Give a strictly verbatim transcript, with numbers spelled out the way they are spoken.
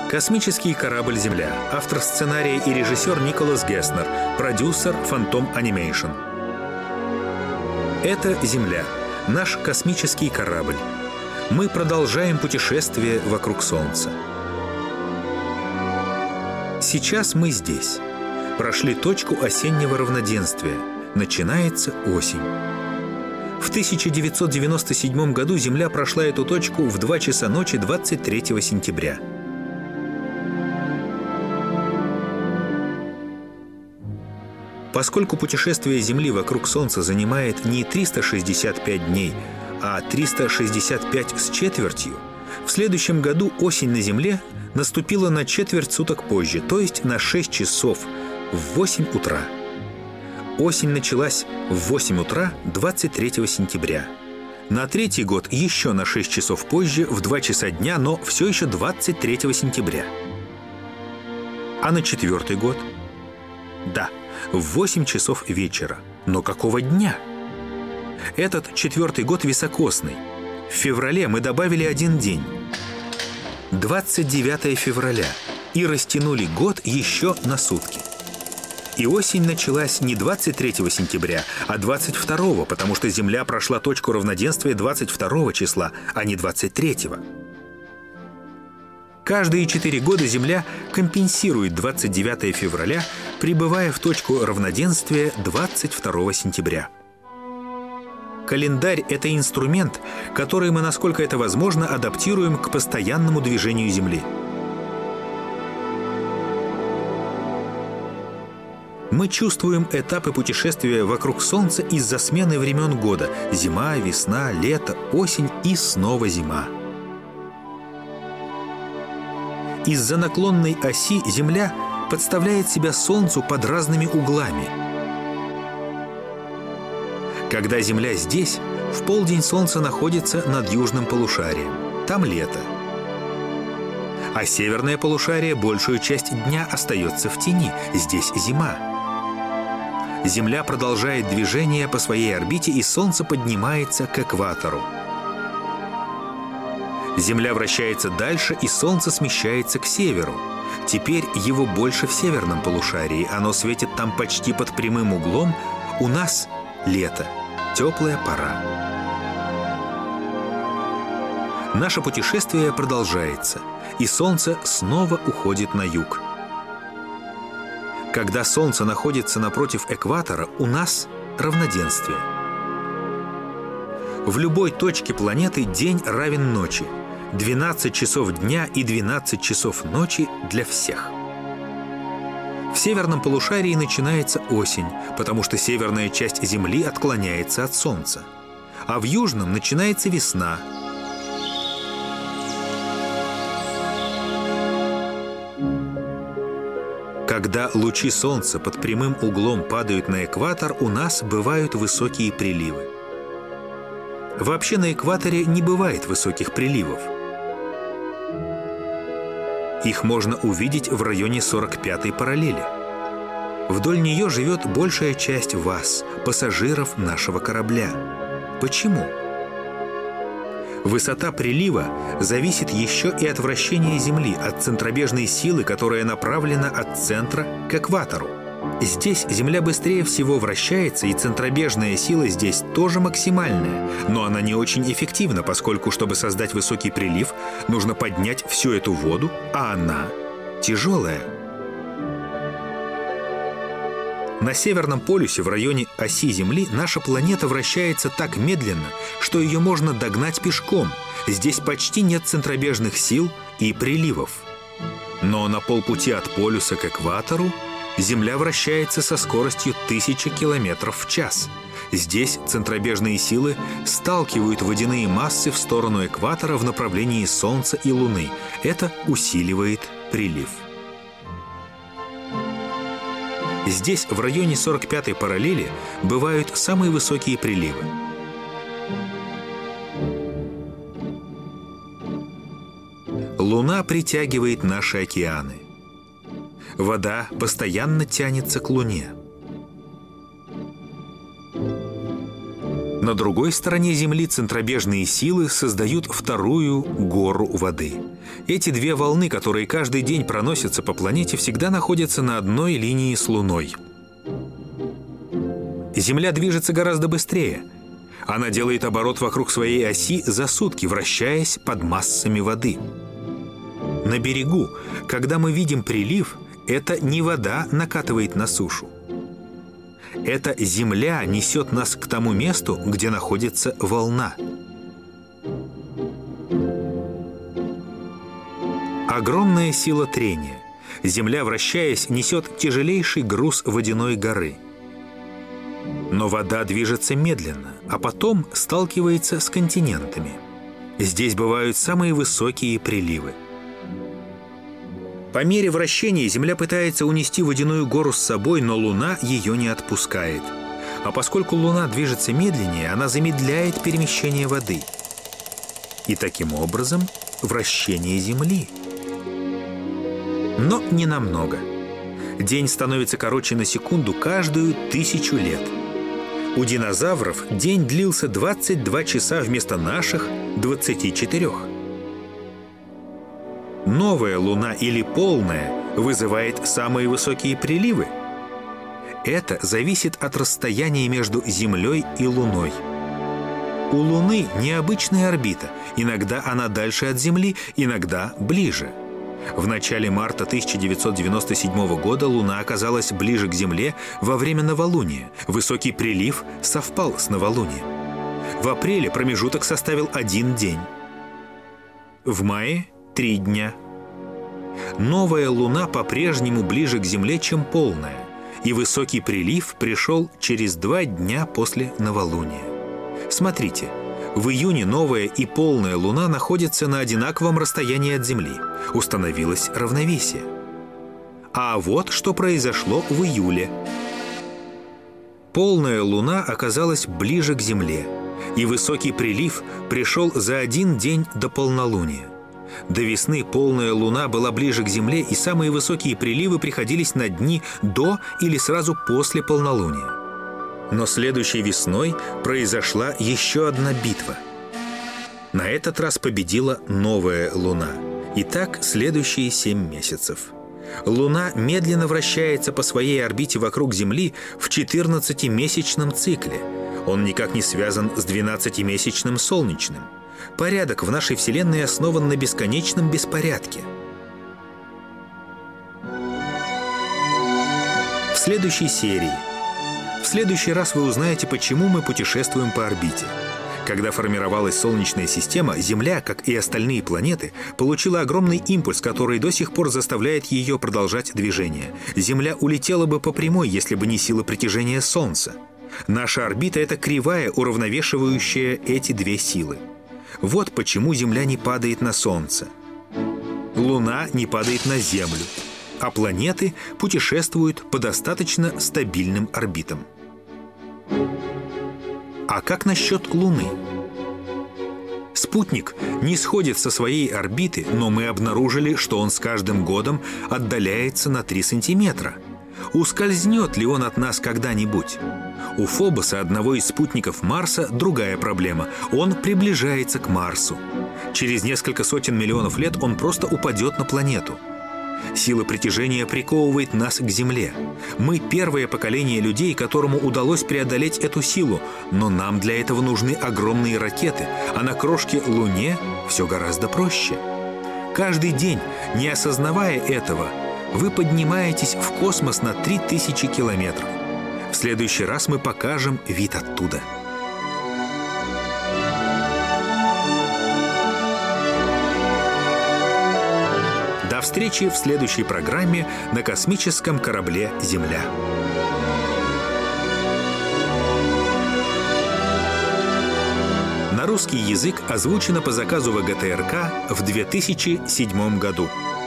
Космический корабль «Земля». Автор сценария и режиссер Николас Геснер. Продюсер «Фантом Анимейшн». Это «Земля». Наш космический корабль. Мы продолжаем путешествие вокруг Солнца. Сейчас мы здесь. Прошли точку осеннего равноденствия. Начинается осень. В тысяча девятьсот девяносто седьмом году Земля прошла эту точку в два часа ночи двадцать третьего сентября. Поскольку путешествие Земли вокруг Солнца занимает не триста шестьдесят пять дней, а триста шестьдесят пять с четвертью, в следующем году осень на Земле наступила на четверть суток позже, то есть на шесть часов, в восемь утра. Осень началась в восемь утра двадцать третьего сентября. На третий год еще на шесть часов позже, в два часа дня, но все еще двадцать третьего сентября. А на четвертый год? Да, в восемь часов вечера. Но какого дня? Этот четвертый год високосный. В феврале мы добавили один день. двадцать девятого февраля. И растянули год еще на сутки. И осень началась не двадцать третьего сентября, а двадцать второго, потому что Земля прошла точку равноденствия двадцать второго числа, а не двадцать третьего. Каждые четыре года Земля компенсирует двадцать девятого февраля, прибывая в точку равноденствия двадцать второго сентября. Календарь – это инструмент, который мы, насколько это возможно, адаптируем к постоянному движению Земли. Мы чувствуем этапы путешествия вокруг Солнца из-за смены времен года – зима, весна, лето, осень и снова зима. Из-за наклонной оси Земля подставляет себя Солнцу под разными углами. Когда Земля здесь, в полдень Солнце находится над южным полушарием. Там лето. А северное полушарие большую часть дня остается в тени. Здесь зима. Земля продолжает движение по своей орбите, и Солнце поднимается к экватору. Земля вращается дальше, и Солнце смещается к северу. Теперь его больше в северном полушарии. Оно светит там почти под прямым углом. У нас лето, теплая пора. Наше путешествие продолжается, и Солнце снова уходит на юг. Когда Солнце находится напротив экватора, у нас равноденствие. В любой точке планеты день равен ночи. двенадцать часов дня и двенадцать часов ночи для всех. В северном полушарии начинается осень, потому что северная часть Земли отклоняется от Солнца. А в южном начинается весна. Когда лучи Солнца под прямым углом падают на экватор, у нас бывают высокие приливы. Вообще на экваторе не бывает высоких приливов. Их можно увидеть в районе сорок пятой параллели. Вдоль нее живет большая часть вас, пассажиров нашего корабля. Почему? Высота прилива зависит еще и от вращения Земли, от центробежной силы, которая направлена от центра к экватору. Здесь Земля быстрее всего вращается, и центробежная сила здесь тоже максимальная, но она не очень эффективна, поскольку, чтобы создать высокий прилив, нужно поднять всю эту воду, а она тяжелая. На Северном полюсе, в районе оси Земли, наша планета вращается так медленно, что ее можно догнать пешком. Здесь почти нет центробежных сил и приливов. Но на полпути от полюса к экватору Земля вращается со скоростью тысячи километров в час. Здесь центробежные силы сталкивают водяные массы в сторону экватора в направлении Солнца и Луны. Это усиливает прилив. Здесь, в районе сорок пятой параллели, бывают самые высокие приливы. Луна притягивает наши океаны. Вода постоянно тянется к Луне. На другой стороне Земли центробежные силы создают вторую гору воды. Эти две волны, которые каждый день проносятся по планете, всегда находятся на одной линии с Луной. Земля движется гораздо быстрее. Она делает оборот вокруг своей оси за сутки, вращаясь под массами воды. На берегу, когда мы видим прилив, это не вода накатывает на сушу. Эта Земля несет нас к тому месту, где находится волна. Огромная сила трения. Земля, вращаясь, несет тяжелейший груз водяной горы. Но вода движется медленно, а потом сталкивается с континентами. Здесь бывают самые высокие приливы. По мере вращения Земля пытается унести водяную гору с собой, но Луна ее не отпускает. А поскольку Луна движется медленнее, она замедляет перемещение воды. И таким образом вращение Земли. Но не намного. День становится короче на секунду каждую тысячу лет. У динозавров день длился двадцать два часа вместо наших двадцати четырёх. Новая Луна или полная вызывает самые высокие приливы. Это зависит от расстояния между Землей и Луной. У Луны необычная орбита. Иногда она дальше от Земли, иногда ближе. В начале марта тысяча девятьсот девяносто седьмого года Луна оказалась ближе к Земле во время новолуния. Высокий прилив совпал с новолунием. В апреле промежуток составил один день. В мае – три дня. Новая Луна по-прежнему ближе к Земле, чем полная, и высокий прилив пришел через два дня после новолуния. Смотрите, в июне новая и полная Луна находятся на одинаковом расстоянии от Земли. Установилось равновесие. А вот что произошло в июле. Полная Луна оказалась ближе к Земле, и высокий прилив пришел за один день до полнолуния. До весны полная Луна была ближе к Земле, и самые высокие приливы приходились на дни до или сразу после полнолуния. Но следующей весной произошла еще одна битва. На этот раз победила новая Луна. И так следующие семь месяцев. Луна медленно вращается по своей орбите вокруг Земли в четырнадцатимесячном цикле. Он никак не связан с двенадцатимесячным солнечным. Порядок в нашей Вселенной основан на бесконечном беспорядке. В следующей серии. В следующий раз вы узнаете, почему мы путешествуем по орбите. Когда формировалась Солнечная система, Земля, как и остальные планеты, получила огромный импульс, который до сих пор заставляет ее продолжать движение. Земля улетела бы по прямой, если бы не сила притяжения Солнца. Наша орбита — это кривая, уравновешивающая эти две силы. Вот почему Земля не падает на Солнце. Луна не падает на Землю, а планеты путешествуют по достаточно стабильным орбитам. А как насчет Луны? Спутник не сходит со своей орбиты, но мы обнаружили, что он с каждым годом отдаляется на три сантиметра. Ускользнет ли он от нас когда-нибудь? У Фобоса, одного из спутников Марса, другая проблема. Он приближается к Марсу. Через несколько сотен миллионов лет он просто упадет на планету. Сила притяжения приковывает нас к Земле. Мы первое поколение людей, которому удалось преодолеть эту силу, но нам для этого нужны огромные ракеты, а на крошке Луне все гораздо проще. Каждый день, не осознавая этого, вы поднимаетесь в космос на три тысячи километров. В следующий раз мы покажем вид оттуда. До встречи в следующей программе на космическом корабле «Земля». На русский язык озвучено по заказу ВГТРК в две тысячи седьмом году.